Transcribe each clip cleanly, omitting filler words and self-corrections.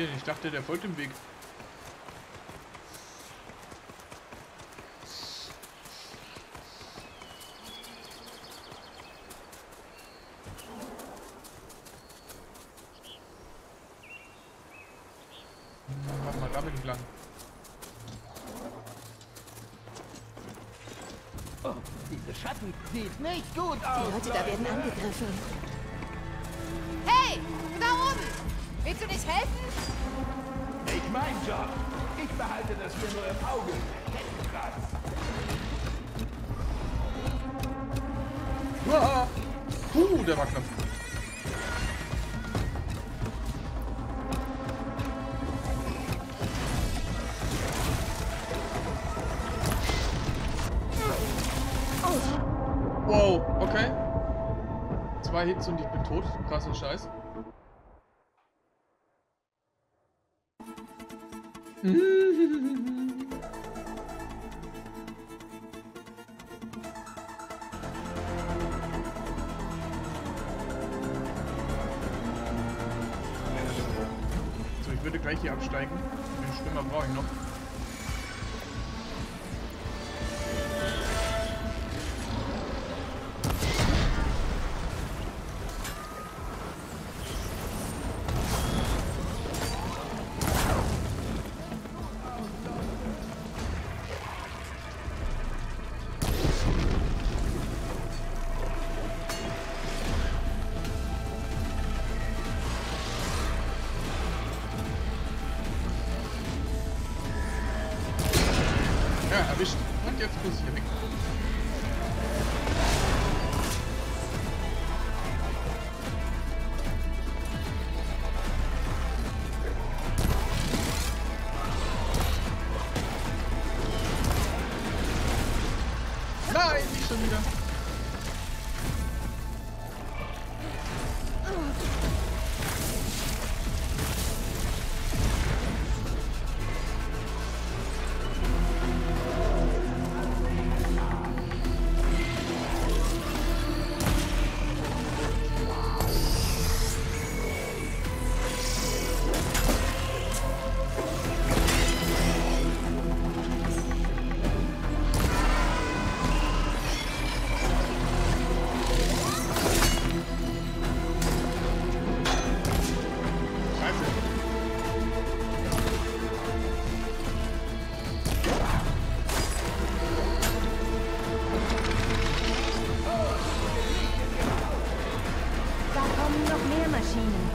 denn? Ich dachte, der folgt dem Weg. Mach mal damit entlang. Oh, diese Schatten sieht nicht gut aus. Die Leute da werden angegriffen. Hey, du da oben! Willst du nicht helfen? Nicht mein Job. Ich behalte das hier nur im Auge. Kettenkratz. Uah. Der war knapp. Wow, okay. 2 Hits und ich bin tot. Krasser Scheiß. So, ich würde gleich hier absteigen. Den Schwimmer brauche ich noch. Ja, erwischt. Und jetzt muss ich hier weg. Nein, nicht schon wieder. Da kommen noch mehr Maschinen.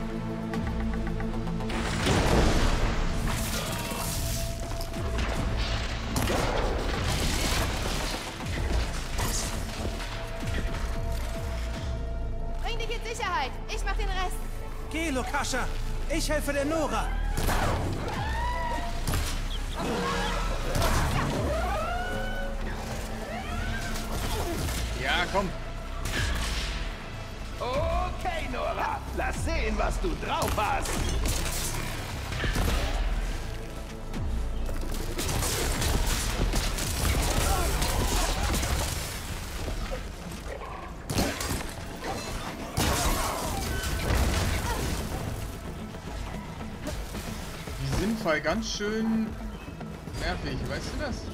Bring dich in Sicherheit. Ich mach den Rest. Geh, Lokascha! Ich helfe der Nora! Ja, komm. Okay, Nora. Lass sehen, was du drauf hast. Die Sinnfall ganz schön nervig, weißt du das?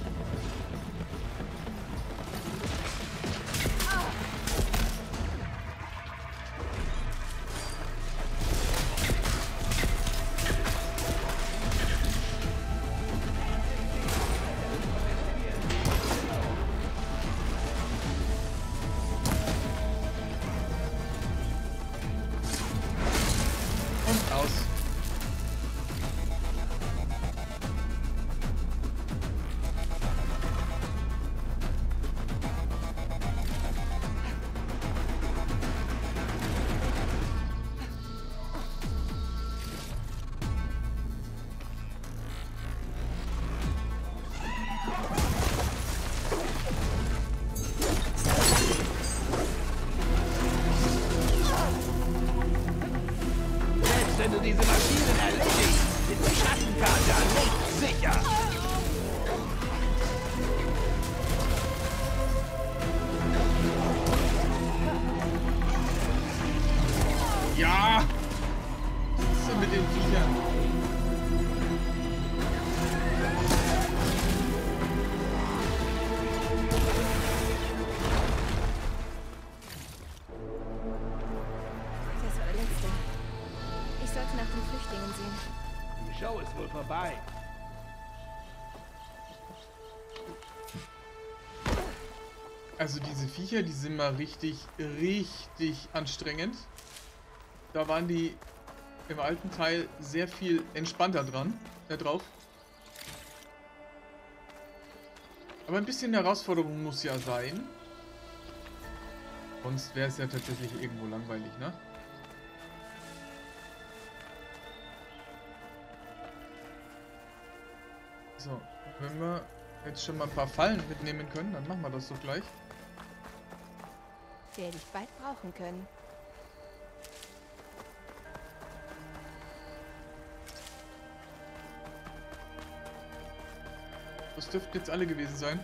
Und aus. Show ist wohl vorbei. Also diese Viecher, die sind mal richtig anstrengend. Da waren die im alten Teil sehr viel entspannter drauf. Aber ein bisschen Herausforderung muss ja sein. Sonst wäre es ja tatsächlich irgendwo langweilig, ne? So, wenn wir jetzt schon mal ein paar Fallen mitnehmen können, dann machen wir das doch gleich. Werde ich bald brauchen können. Das dürften jetzt alle gewesen sein.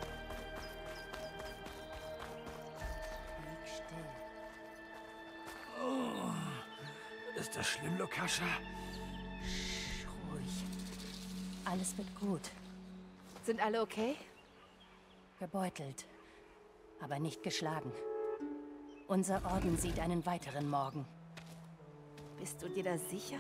Oh, ist das schlimm, Lokascha? Ruhig. Alles wird gut. Sind alle okay? Gebeutelt, aber nicht geschlagen. Unser Orden sieht einen weiteren Morgen. Bist du dir da sicher?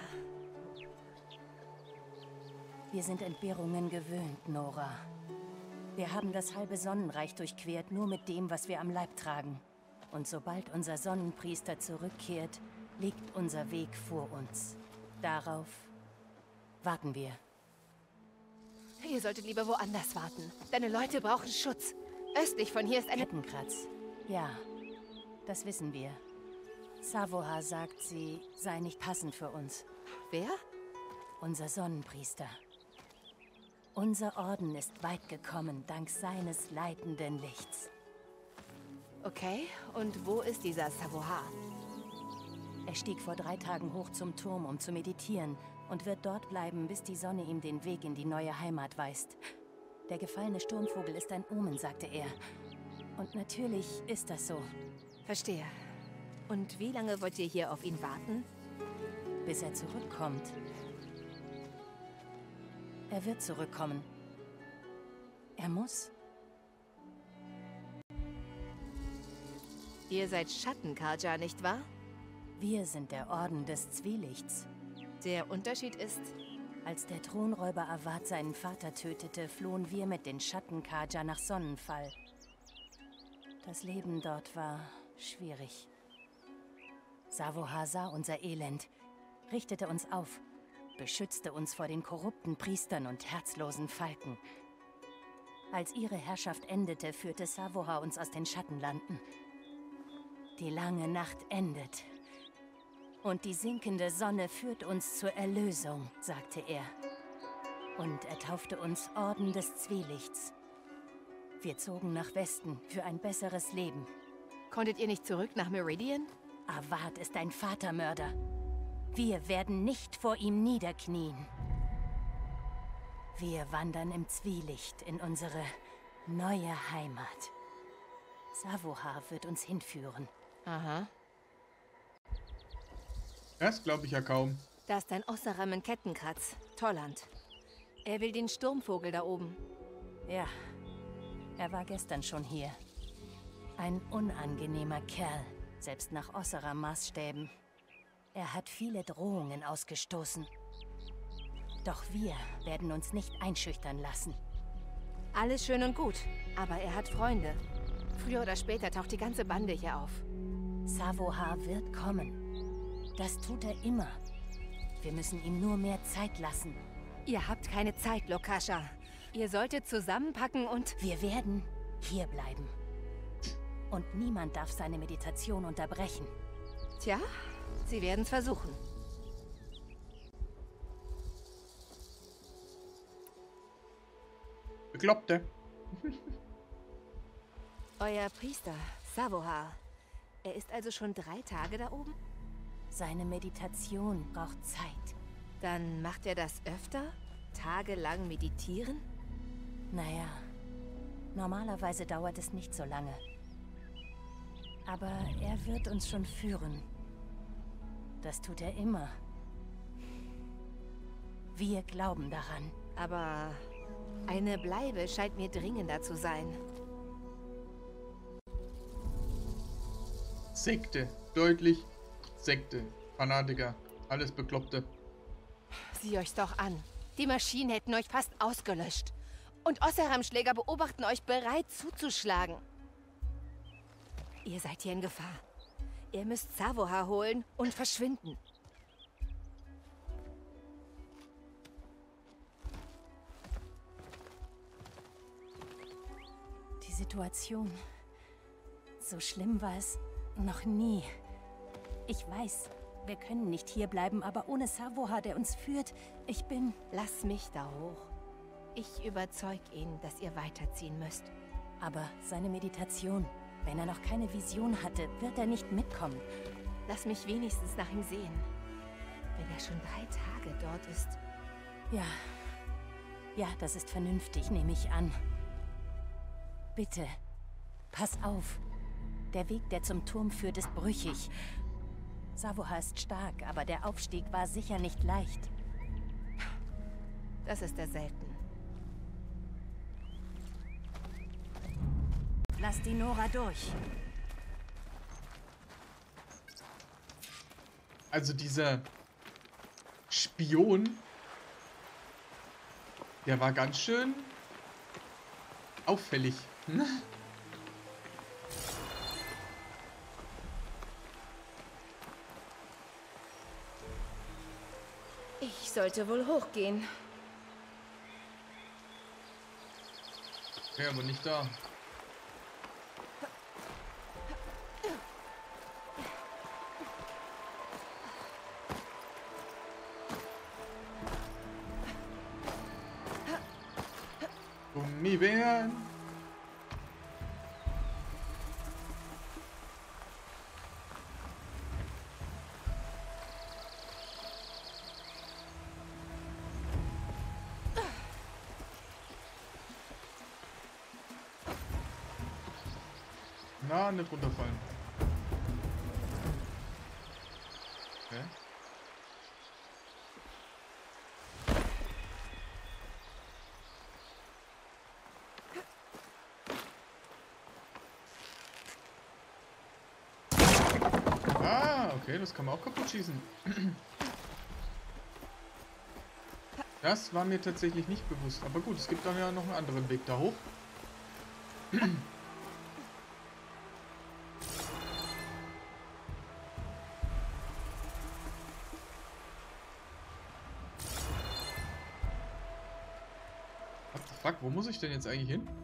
Wir sind Entbehrungen gewöhnt, Nora. Wir haben das halbe Sonnenreich durchquert, nur mit dem, was wir am Leib tragen. Und sobald unser Sonnenpriester zurückkehrt, liegt unser Weg vor uns. Darauf warten wir. Ihr solltet lieber woanders warten. Deine Leute brauchen Schutz. Östlich von hier ist eine... Kettenkratz. Ja, das wissen wir. Savoha sagt, sie sei nicht passend für uns. Wer? Unser Sonnenpriester. Unser Orden ist weit gekommen, dank seines leitenden Lichts. Okay, und wo ist dieser Savoha? Er stieg vor 3 Tagen hoch zum Turm, um zu meditieren, und wird dort bleiben, bis die Sonne ihm den Weg in die neue Heimat weist. Der gefallene Sturmvogel ist ein Omen, sagte er. Und natürlich ist das so. Verstehe. Und wie lange wollt ihr hier auf ihn warten? Bis er zurückkommt. Er wird zurückkommen. Er muss. Ihr seid Schattenkarja, nicht wahr? Wir sind der Orden des Zwielichts. Der Unterschied ist... Als der Thronräuber Avad seinen Vater tötete, flohen wir mit den Schattenkarja nach Sonnenfall. Das Leben dort war schwierig. Savoha sah unser Elend, richtete uns auf, beschützte uns vor den korrupten Priestern und herzlosen Falken. Als ihre Herrschaft endete, führte Savoha uns aus den Schattenlanden. Die lange Nacht endet. Und die sinkende Sonne führt uns zur Erlösung, sagte er. Und er taufte uns Orden des Zwielichts. Wir zogen nach Westen für ein besseres Leben. Konntet ihr nicht zurück nach Meridian? Avad ist ein Vatermörder. Wir werden nicht vor ihm niederknien. Wir wandern im Zwielicht in unsere neue Heimat. Savoha wird uns hinführen. Aha. Das glaube ich ja kaum. Da ist ein Ossaram in Kettenkratz. Tolland. Er will den Sturmvogel da oben. Ja, er war gestern schon hier. Ein unangenehmer Kerl, selbst nach Ossaram-Maßstäben. Er hat viele Drohungen ausgestoßen. Doch wir werden uns nicht einschüchtern lassen. Alles schön und gut, aber er hat Freunde. Früher oder später taucht die ganze Bande hier auf. Savoha wird kommen. Das tut er immer. Wir müssen ihm nur mehr Zeit lassen. Ihr habt keine Zeit, Lokascha. Ihr solltet zusammenpacken und... Wir werden hier bleiben. Und niemand darf seine Meditation unterbrechen. Tja, sie werden es versuchen. Bekloppte. Euer Priester, Savoha. Er ist also schon 3 Tage da oben? Seine Meditation braucht Zeit. Dann macht er das öfter? Tagelang meditieren? Naja, normalerweise dauert es nicht so lange. Aber er wird uns schon führen. Das tut er immer. Wir glauben daran. Aber eine Bleibe scheint mir dringender zu sein. Sekte. Deutlich Sekte. Fanatiker. Alles Bekloppte. Sieh euch's doch an. Die Maschinen hätten euch fast ausgelöscht. Und Osseram-Schläger beobachten euch bereit zuzuschlagen. Ihr seid hier in Gefahr. Ihr müsst Savoha holen und verschwinden. Die Situation. So schlimm war es noch nie. Ich weiß, wir können nicht hierbleiben, aber ohne Savoha, der uns führt, ich bin... Lass mich da hoch. Ich überzeug ihn, dass ihr weiterziehen müsst. Aber seine Meditation, wenn er noch keine Vision hatte, wird er nicht mitkommen. Lass mich wenigstens nach ihm sehen. Wenn er schon 3 Tage dort ist. Ja. Ja, das ist vernünftig, nehme ich an. Bitte, pass auf. Der Weg, der zum Turm führt, ist brüchig. Savoha ist stark, aber der Aufstieg war sicher nicht leicht. Das ist er selten. Lass die Nora durch. Also dieser Spion, der war ganz schön auffällig. Ich sollte wohl hochgehen. Ja, aber nicht da. Gummibären. Na, nicht runterfallen. Okay. Ah, okay, das kann man auch kaputt schießen. Das war mir tatsächlich nicht bewusst. Aber gut, es gibt dann ja noch einen anderen Weg da hoch. What the fuck, wo muss ich denn jetzt eigentlich hin?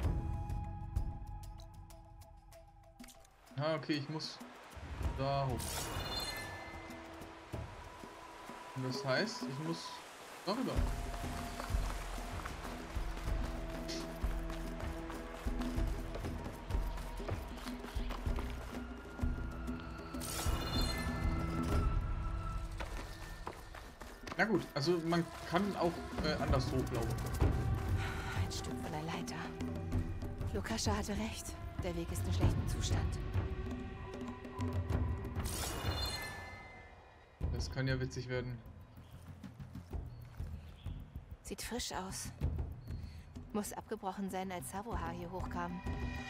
Ah, okay, ich muss da hoch. Und das heißt, ich muss darüber. Na gut, also man kann auch anders hochlaufen. Ein Stück von der Leiter. Lukascha hatte recht. Der Weg ist in schlechtem Zustand. Das kann ja witzig werden. Sieht frisch aus. Muss abgebrochen sein, als Savoha hier hochkam.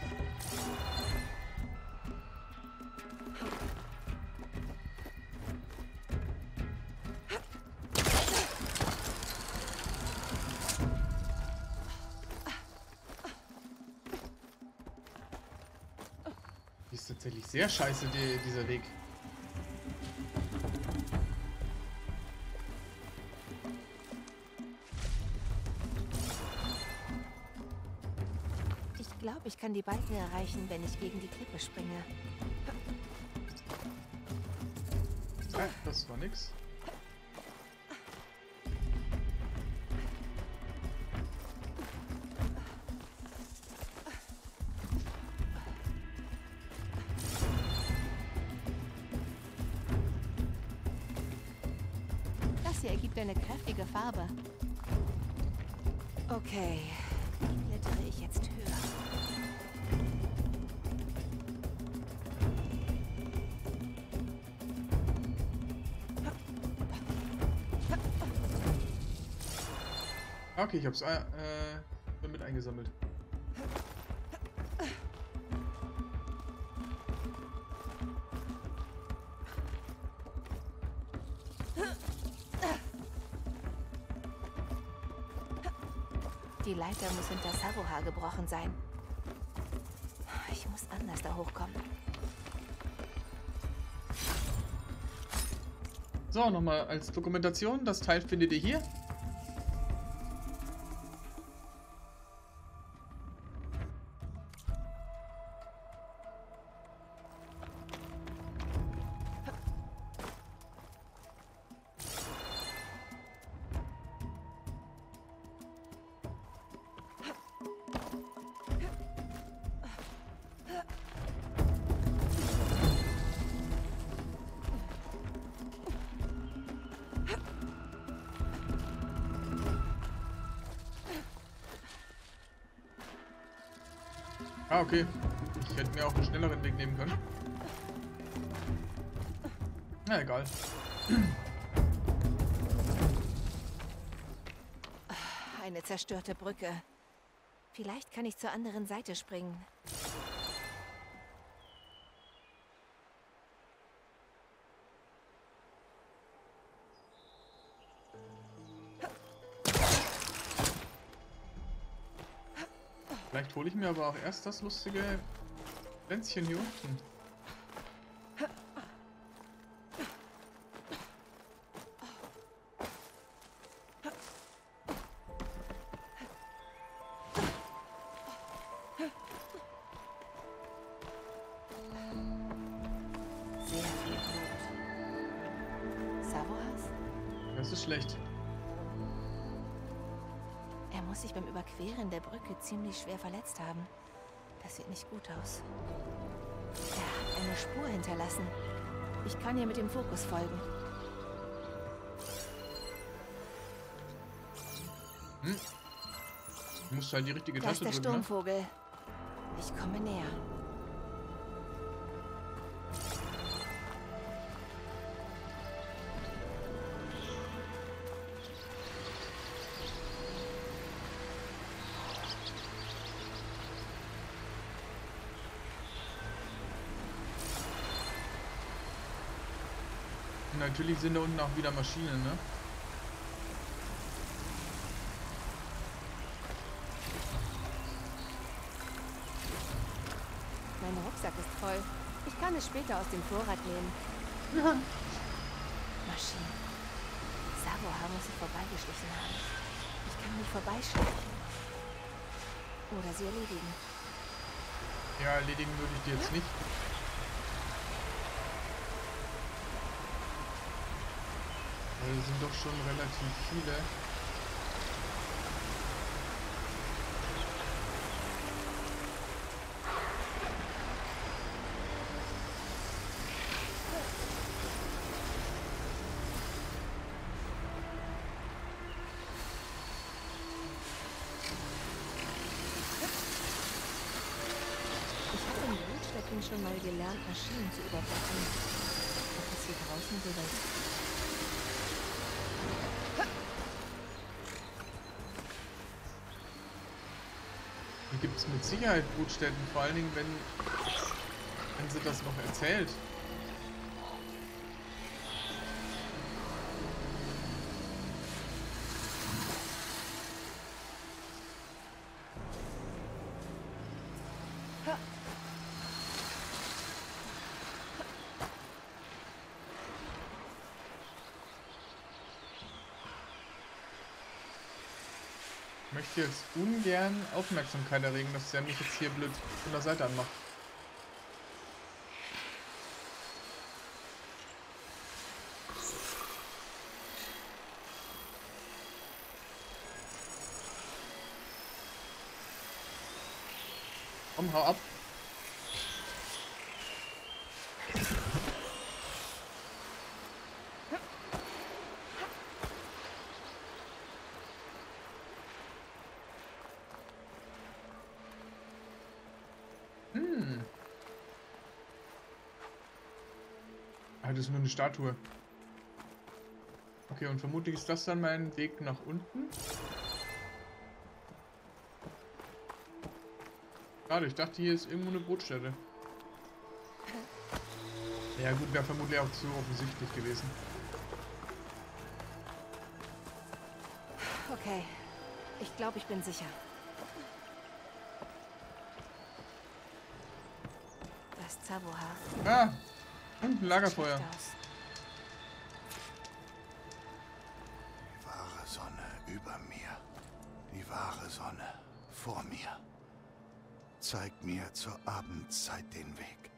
Die ist tatsächlich sehr scheiße, dieser Weg. Ich glaube, ich kann die Balken erreichen, wenn ich gegen die Klippe springe. Das war nix. Das hier ergibt eine kräftige Farbe. Okay, wie klettere ich jetzt höher? Okay, ich hab's mit eingesammelt. Die Leiter muss hinter Savoha gebrochen sein. Ich muss anders da hochkommen. So, nochmal als Dokumentation. Das Teil findet ihr hier. Ah, okay. Ich hätte mir auch einen schnelleren Weg nehmen können. Na, egal. Eine zerstörte Brücke. Vielleicht kann ich zur anderen Seite springen. Vielleicht hole ich mir aber auch erst das lustige Pflänzchen hier unten. Sehr viel Blut. Savohas? Das ist schlecht. Er muss sich beim Überqueren der Brücke ziemlich schwer verletzt haben. Das sieht nicht gut aus. Er hat eine Spur hinterlassen. Ich kann ihr mit dem Fokus folgen. Du musst halt die richtige Da ist Taste der drücken, ne? Sturmvogel. Ich komme näher. Und natürlich sind da unten auch wieder Maschinen, ne? Mein Rucksack ist voll. Ich kann es später aus dem Vorrat nehmen. Maschinen. Savoha muss sich vorbeigeschlichen haben. Ich kann mich vorbeischleichen. Oder sie erledigen. Ja, erledigen würde ich die jetzt nicht. Weil es sind doch schon relativ viele. Ich habe in Brutstätten schon mal gelernt, Maschinen zu überwachen. Ob das hier draußen so weit ist. Hier gibt es mit Sicherheit Brutstätten, vor allen Dingen, wenn sie das noch erzählt. Ich möchte jetzt ungern Aufmerksamkeit erregen, dass der mich jetzt hier blöd von der Seite anmacht. Komm, hau ab. Ah, das ist nur eine Statue. Okay, und vermutlich ist das dann mein Weg nach unten. Schade, ich dachte, hier ist irgendwo eine Brutstätte. Ja gut, wäre vermutlich auch zu offensichtlich gewesen. Okay. Ich glaube, ich bin sicher. Das Zavoha. Ah, und ein Lagerfeuer. Sieht aus. Die wahre Sonne über mir. Die wahre Sonne vor mir. Zeig mir zur Abendzeit den Weg.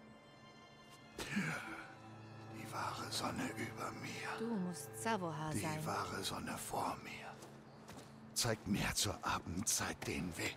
Die wahre Sonne über mir. Du musst Zavoha sein. Die wahre Sonne vor mir. Zeig mir zur Abendzeit den Weg.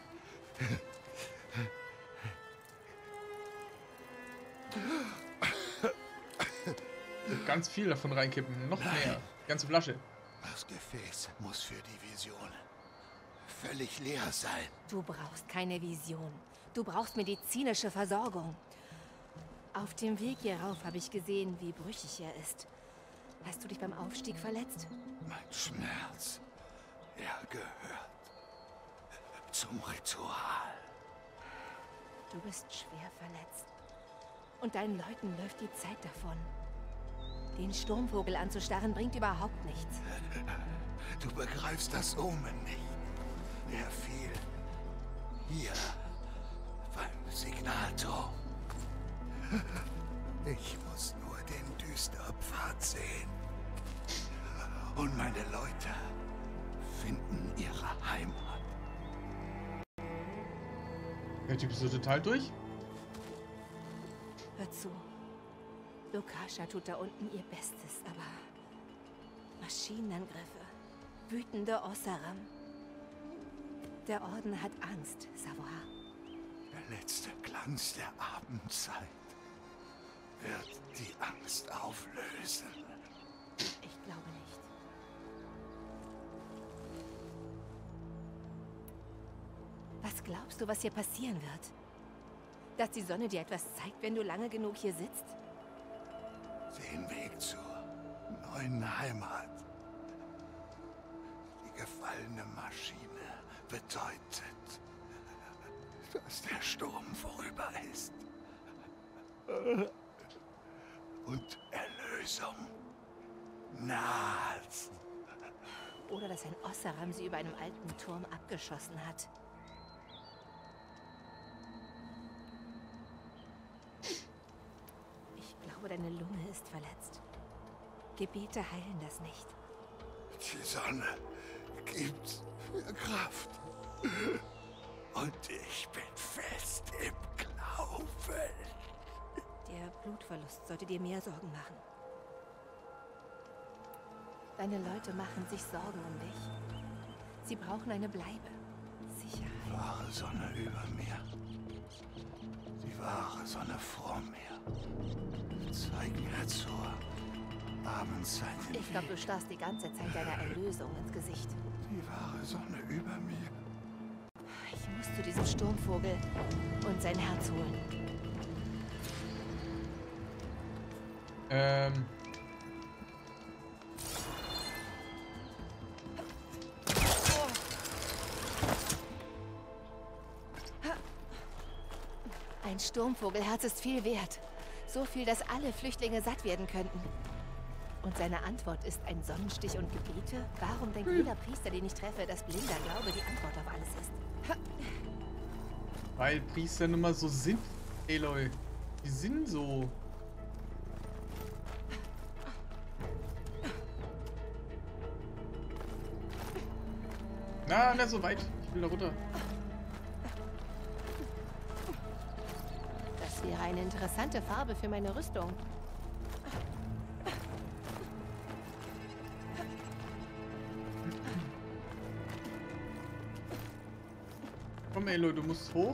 Ganz viel davon reinkippen. Noch mehr. Ganze Flasche. Das Gefäß muss für die Vision völlig leer sein. Du brauchst keine Vision. Du brauchst medizinische Versorgung. Auf dem Weg hierauf habe ich gesehen, wie brüchig er ist. Hast du dich beim Aufstieg verletzt? Mein Schmerz, er gehört zum Ritual. Du bist schwer verletzt. Und deinen Leuten läuft die Zeit davon. Den Sturmvogel anzustarren bringt überhaupt nichts. Du begreifst das Omen nicht. Er fiel hier beim Signalturm. Ich muss nur den Düsterpfad sehen. Und meine Leute finden ihre Heimat. Der Typ ist so total durch. Hör zu. Lokasha tut da unten ihr Bestes, aber Maschinenangriffe, wütende Oseram. Der Orden hat Angst, Zavoha. Der letzte Glanz der Abendzeit wird die Angst auflösen. Ich glaube nicht. Was glaubst du, was hier passieren wird? Dass die Sonne dir etwas zeigt, wenn du lange genug hier sitzt? Den Weg zur neuen Heimat. Die gefallene Maschine bedeutet, dass der Sturm vorüber ist. Und Erlösung naht. Oder dass ein Oseram sie über einem alten Turm abgeschossen hat. Ich glaube, deine Lunge ist verletzt. Gebete heilen das nicht. Die Sonne gibt mir Kraft. Und ich bin fest im Glauben. Der Blutverlust sollte dir mehr Sorgen machen. Deine Leute machen sich Sorgen um dich. Sie brauchen eine Bleibe. Sicherheit. Die wahre Sonne über mir. Die wahre Sonne vor mir. Zeig mir zur Abendzeit den Ich glaube, Weg. du starrst die ganze Zeit deiner Erlösung ins Gesicht. Die wahre Sonne über mir. Ich muss zu diesem Sturmvogel und sein Herz holen. Ein Sturmvogelherz ist viel wert. So viel, dass alle Flüchtlinge satt werden könnten. Und seine Antwort ist ein Sonnenstich und Gebete? Warum denkt jeder Priester, den ich treffe, dass blinder Glaube die Antwort auf alles ist? Weil Priester nun mal so sind, Aloy. Die sind so. Na, nicht so weit. Ich will da runter. Das wäre eine interessante Farbe für meine Rüstung. Komm, Aloy, du musst hoch.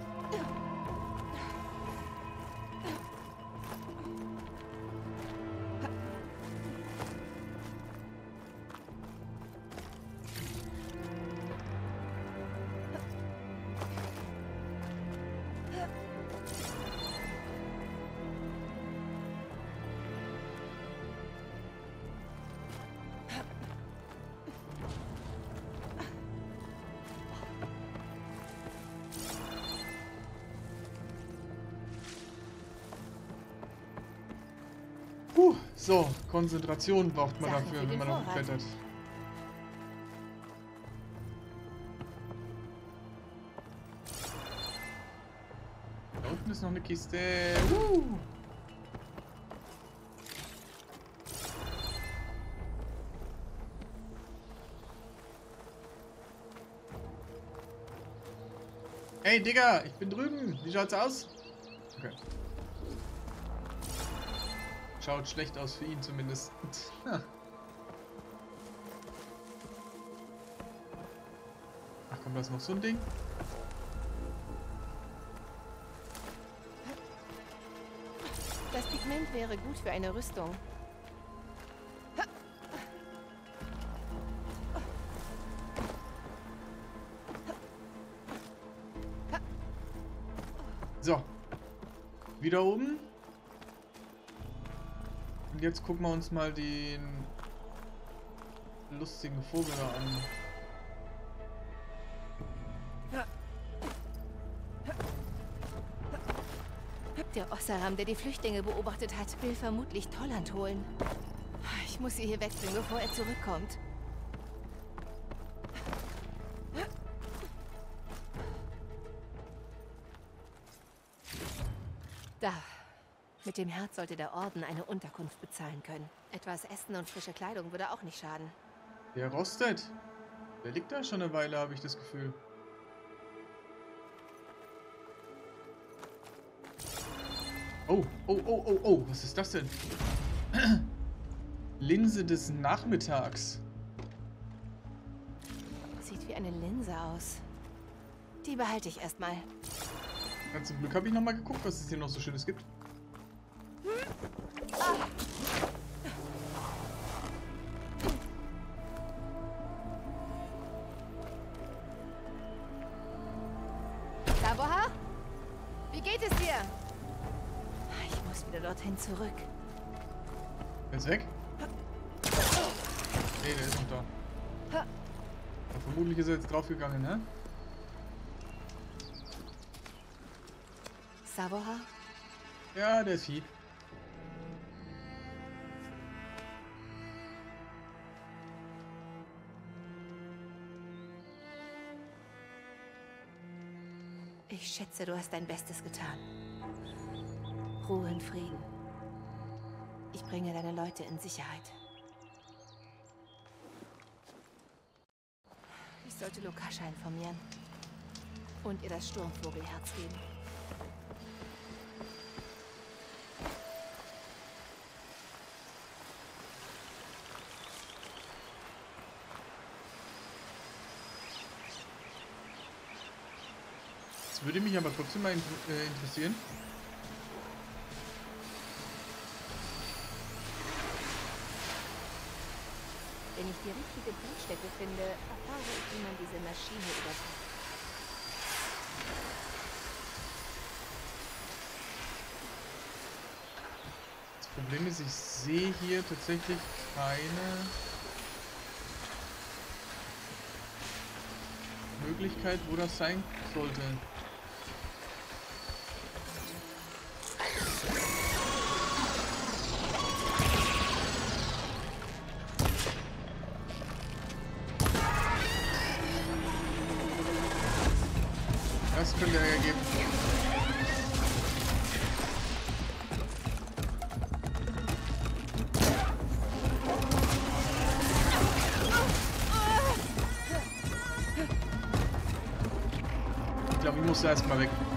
So, Konzentration braucht man Sachen dafür, für wenn den man Vorrat. hochklettert. unten ist noch eine Kiste. Hey Digga, ich bin drüben. Wie schaut's aus? Okay. Schaut schlecht aus für ihn zumindest. Ach komm, da ist noch so ein Ding. Das Pigment wäre gut für eine Rüstung. So. Wieder oben. Und jetzt gucken wir uns mal den lustigen Vogel da an. Der Oseram, der die Flüchtlinge beobachtet hat, will vermutlich Tolland holen. Ich muss sie hier wegbringen, bevor er zurückkommt. Da. Mit dem Herz sollte der Orden eine Unterkunft bezahlen können. Etwas Essen und frische Kleidung würde auch nicht schaden. Der rostet. Der liegt da schon eine Weile, habe ich das Gefühl. Oh, oh, oh, oh, oh, was ist das denn? Linse des Nachmittags. Sieht wie eine Linse aus. Die behalte ich erstmal. Ganz zum Glück habe ich nochmal geguckt, was es hier noch so Schönes gibt. Savoha? Wie geht es dir? Ich muss wieder dorthin zurück. Der ist weg? Nee, der ist noch da. Aber vermutlich ist er jetzt draufgegangen, ne? Savoha? Ja, der ist hier. Ich schätze, du hast dein Bestes getan. Ruhe in Frieden. Ich bringe deine Leute in Sicherheit. Ich sollte Lokasha informieren. Und ihr das Sturmvogelherz geben. Das würde mich aber trotzdem mal interessieren. Wenn ich die richtige Brutstätte finde, erfahre ich, wie man diese Maschine überwacht. Das Problem ist, ich sehe hier tatsächlich keine Möglichkeit, wo das sein sollte. Das könnte Ärger geben. Ich glaube, ich muss erstmal weg.